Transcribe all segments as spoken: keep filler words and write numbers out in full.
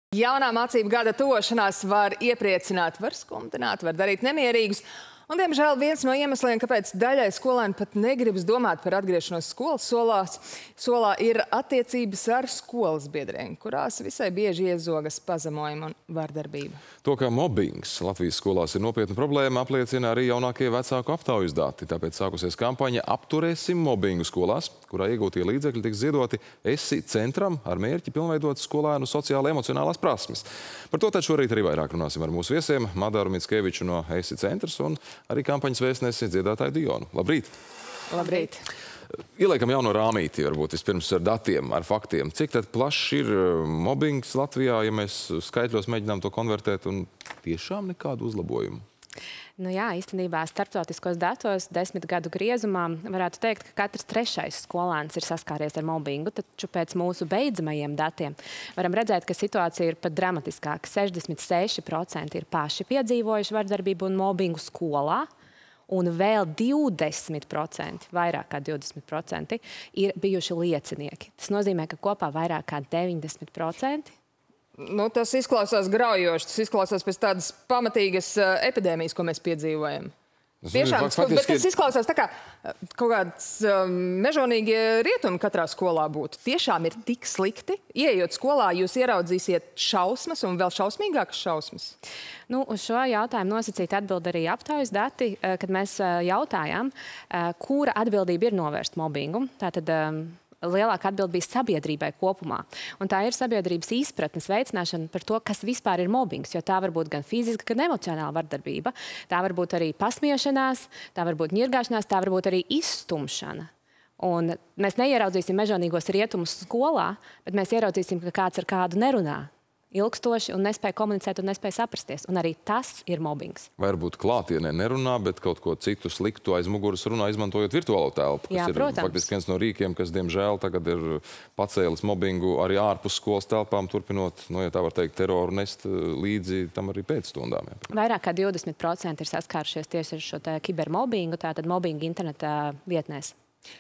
Jaunā mācību gada tošanās var iepriecināt, var skumdināt, var darīt nemierīgus. Un, diemžēl, viens no iemesliem, kāpēc daļai skolēni pat negribas domāt par atgriešanos skolas solās, solā ir attiecības ar skolas biedriem, kurās visai bieži iezogas pazemojuma un vardarbība. To, ka mobbings Latvijas skolās ir nopietna problēma, apliecina arī jaunākie vecāku aptaujas dati. Tāpēc sākusies kampaņa Apturēsim mobbingu skolās, kurā iegūtie līdzekļi tiks ziedoti ESI centram ar mērķi pilnveidot skolēnu sociāli-emocionālās prasmes. Par to tad šorīt arī vairāk runāsim ar mūsu viesiem Madaru Mickeviču no ESI centrs un arī kampaņas vēstnesi dziedātāju Dionu. Labrīt! Labrīt! Ieliekam jauno rāmīti, varbūt vispirms ar datiem, ar faktiem. Cik tad plašs ir mobbings Latvijā, ja mēs skaitļos mēģinām to konvertēt, un tiešām nekādu uzlabojumu? Nu jā, īstenībā starptautiskos datos desmit gadu griezumā varētu teikt, ka katrs trešais skolēns ir saskāries ar mobbingu, taču pēc mūsu beidzamajiem datiem varam redzēt, ka situācija ir pat dramatiskāka. sešdesmit seši procenti ir paši piedzīvojuši vardarbību un mobbingu skolā, un vēl divdesmit procenti, vairāk kā divdesmit procenti, ir bijuši liecinieki. Tas nozīmē, ka kopā vairāk kā deviņdesmit procenti. Nu, tas izklausās graujoši, tas izklausās pēc tādas pamatīgas uh, epidēmijas, ko mēs piedzīvojam. Tas Tiešām, ir, faktiski... bet tas izklausās tā kā kaut kāds um, mežonīgie rietumi katrā skolā būtu. Tiešām ir tik slikti. Ieejot skolā, jūs ieraudzīsiet šausmas un vēl šausmīgākas šausmas. Nu, uz šo jautājumu nosacīti atbild arī aptaujas dati, kad mēs jautājām, kura atbildība ir novērst mobbingu. Tātad lielāka atbilde bija sabiedrībai kopumā. Un tā ir sabiedrības izpratnes veicināšana par to, kas vispār ir mobbings, jo tā var būt gan fiziska, gan emocionāla vardarbība. Tā var būt arī pasmiešanās, tā var būt ņirgāšanās, tā var būt arī izstumšana. Un mēs neieraudzīsim mežonīgos rietumus skolā, bet mēs ieraudzīsim, ka kāds ar kādu nerunā ilgstoši un nespēja komunicēt un nespēja saprasties. Un arī tas ir mobbings. Varbūt klātienē nerunā, bet kaut ko citu sliktu aiz muguras runā, izmantojot virtuālo telpu. Jā, kas ir protams. Faktiski viens no rīkiem, kas, diemžēl, tagad ir pacēlis mobbingu arī ārpus skolas telpām, turpinot, nu, ja tā var teikt, teroru nest līdzi tam arī pēcstundām. Jā. Vairāk kā divdesmit procenti ir saskārušies tieši ar šo kibermobbingu, tātad mobbingu interneta vietnēs.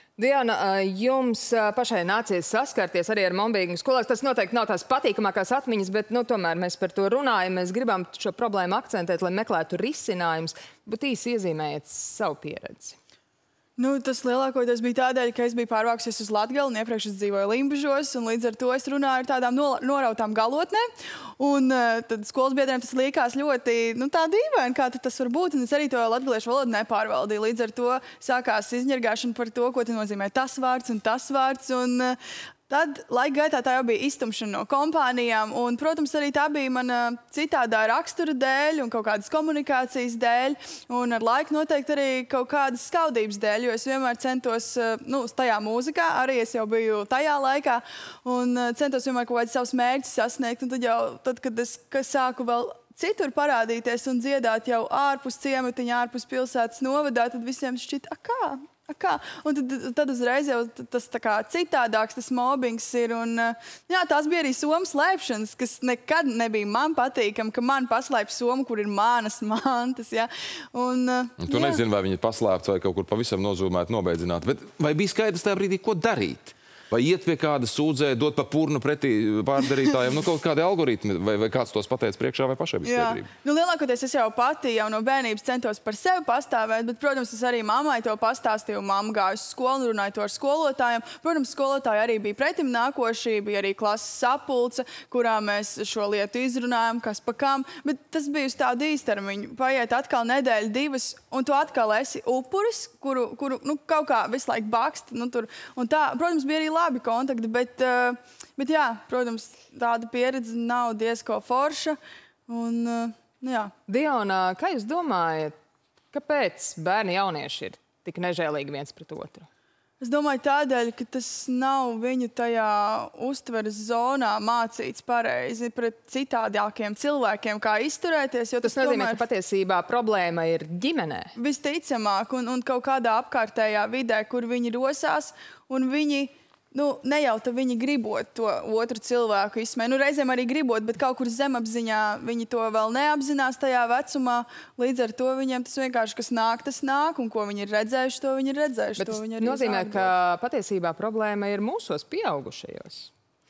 Diana, jums pašai nācies saskarties arī ar mobbingu skolās. Tas noteikti nav tās patīkamākās atmiņas, bet nu, tomēr mēs par to runājam. Mēs gribam šo problēmu akcentēt, lai meklētu risinājumus. Bet īsi iezīmējiet savu pieredzi. Nu, tas lielākoties bija tādēļ, ka es biju pārvākusies uz Latgali, un iepriekš es dzīvoju Limbažos, un līdz ar to es runāju ar tādām norautām galotnēm. Un uh, tad skolas biedriem tas likās ļoti, nu, tā dīvaini, kā tas var būt, un es arī to latgaliešu valodu nepārvaldīju. Līdz ar to sākās izņirgāšana par to, ko te nozīmē tas vārds un tas vārds, un uh, tad laika gaitā tā jau bija iztumšana no kompānijām, un, protams, arī tā bija mana citādā rakstura dēļ un kaut kādas komunikācijas dēļ, un ar laiku noteikti arī kaut kādas skaudības dēļ, jo es vienmēr centos, nu, tajā mūzikā, arī es jau biju tajā laikā, un centos vienmēr kaut kādas savus mērķus sasniegt, un tad jau, tad, kad es sāku vēl citur parādīties un dziedāt jau ārpus ciematiņa, ārpus pilsētas novadā, tad visiem šķita, a kā? Kā? Un tad, tad uzreiz jau tas tā kā citādāks, tas mobbings ir. Un, jā, tās bija arī somu slēpšanas, kas nekad nebija man patīkam, ka man paslēp somu, kur ir manas mantas. Ja? Un, un tu jā. Nezini, vai viņi ir paslēpts vai kaut kur pavisam nozūmēti, nobeidzināti. Bet vai bija skaidrs tajā brīdī, ko darīt? Vai iet pie kāda sūdzē, dot pa purnu pretī pārdarītājiem, nu kaut kādi algoritmi, vai, vai kāds tos pateica priekšā, vai pašai bija skaidrība? Nu, lielākoties es jau pati jau no bērnības centos par sevi pastāvēt, bet, protams, es arī mammai to pastāstīju. Mamma gāja uz skolu un runāja to ar skolotājiem. Protams, skolotāji arī bija pretim nākošī, bija arī klases sapulce, kurā mēs šo lietu izrunājam, kas pa kam, bet tas bija uz tādu īstermiņu. Paiet atkal nedēļa, divas, un tu atkal esi upuris, kuru, kuru nu, kaut kā visu laiku bakst. Nu, tur, un tā, protams, bija arī labi kontakti, bet, bet jā, protams, tāda pieredze nav diezko forša. Un, nu jā. Diana, kā jūs domājat, kāpēc bērni jaunieši ir tik nežēlīgi viens pret otru? Es domāju tādēļ, ka tas nav viņu tajā uztveres zonā mācīts pareizi pret citādākiem cilvēkiem, kā izturēties. Jo tas, tas nozīmē, tomēr... ka patiesībā problēma ir ģimenē? Visticamāk, un, un kaut kādā apkārtējā vidē, kur viņi rosās, un viņi nu, nejauta viņi gribot to otru cilvēku izsmēt. Nu, reizēm arī gribot, bet kaut kur zemapziņā viņi to vēl neapzinās tajā vecumā. Līdz ar to viņiem tas vienkārši, kas nāk, tas nāk, un ko viņi ir redzējuši, to viņi ir redzējuši. Bet tas nozīmē, ka patiesībā problēma ir mūsos pieaugušajos.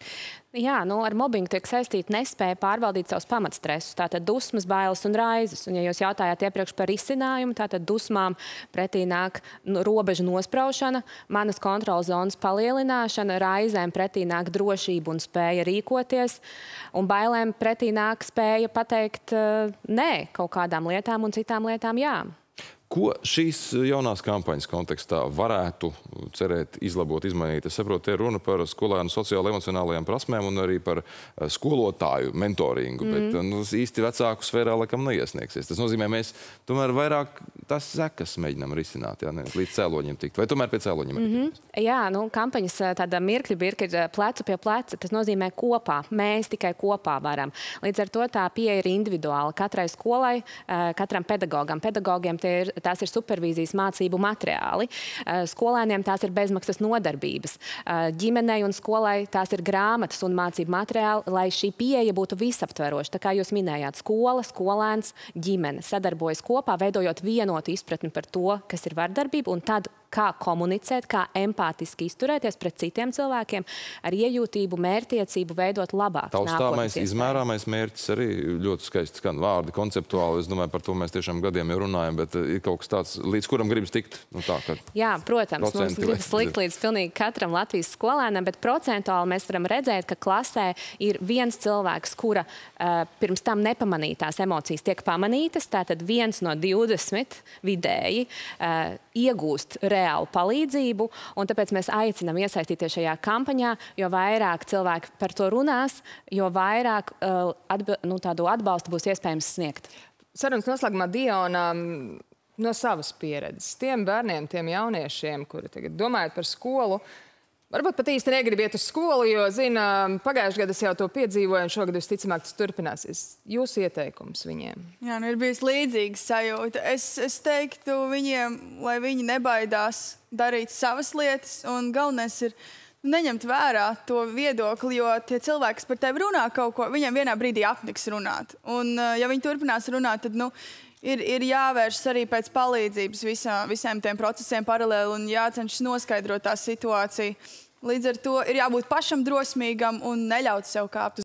Jā, nu, ar mobbingu tiek saistīta nespēja pārvaldīt savus pamatstresus, tātad dusmas, bailes un raizes. Un, ja jūs jautājāt iepriekš par risinājumu, tātad dusmām pretī nāk nu, robežu nospraušana, manas kontrolas zonas palielināšana, raizēm pretī nāk drošība un spēja rīkoties, un bailēm pretī nāk spēja pateikt uh, nē kaut kādām lietām un citām lietām jā. Ko šīs jaunās kampaņas kontekstā varētu cerēt izlabot, izmainīt? Es saprotu, te runa par skolēnu sociāli-emocionālajām prasmēm un arī par skolotāju mentoringu, mm. bet nu, īsti vecāku sfērā laikam neiesniegsies. Tas nozīmē, mēs tomēr vairāk tās sekas mēģinām risināt, jā, nevis līdz cēloņiem tikt, vai tomēr pie cēloņiem mm -hmm. Jā, nu, kampaņas tāda mirkļa birka ir plecu pie pleca. Tas nozīmē kopā. Mēs tikai kopā varam. Līdz ar to tā pieeja ir individuāla. Katrai skolai, katram pedagogam. Pedagogiem tie ir tās ir supervīzijas mācību materiāli. Skolēniem tās ir bezmaksas nodarbības. Ģimenei un skolai tās ir grāmatas un mācību materiāli, lai šī pieeja būtu visaptveroša. Tā kā jūs minējāt, skola, skolēns, ģimene sadarbojas kopā, veidojot vienotu izpratni par to, kas ir vardarbība, un tad kā komunicēt, kā empātiski izturēties pret citiem cilvēkiem, ar iejūtību, mērķtiecību veidot labākus nākotnes Taustāmais, izmērāmais mērķis arī ļoti skaisti skan vārdi, konceptuāli. Es domāju, par to mēs tiešām gadiem jau runājam, bet ir kaut kas tāds, līdz kuram gribas tikt? Nu tā, ka Jā, protams, mums gribas likt līdz pilnīgi katram Latvijas skolēnam, bet procentuāli mēs varam redzēt, ka klasē ir viens cilvēks, kura uh, pirms tam nepamanītās emocijas tiek pamanītas, tātad viens no divdesmit vidēji uh, iegūst reālu palīdzību, un tāpēc mēs aicinām iesaistīties šajā kampaņā, jo vairāk cilvēki par to runās, jo vairāk uh, atbi nu, tādu atbalstu būs iespējams sniegt. Sarunas noslēgumā Diona, no savas pieredzes, tiem bērniem, tiem jauniešiem, kuri tagad domājot par skolu, varbūt pat īsti negrib iet uz skolu, jo, zina, pagājušajā gadā es jau to piedzīvoju, un šogad visticamāk tas turpināsies. Jūsu ieteikums viņiem? Jā, nu ir bijis līdzīgs sajūta. Es, es teiktu viņiem, lai viņi nebaidās darīt savas lietas, un galvenais ir neņemt vērā to viedokli, jo tie cilvēki, kas par tevi runā kaut ko, viņiem vienā brīdī apniks runāt. Un, ja viņi turpinās runāt, tad, nu, ir, ir jāvēršas arī pēc palīdzības visā, visiem tiem procesiem paralēli un jācenšas noskaidrot tā situāciju. Līdz ar to ir jābūt pašam drosmīgam un neļaut sev kāpt uz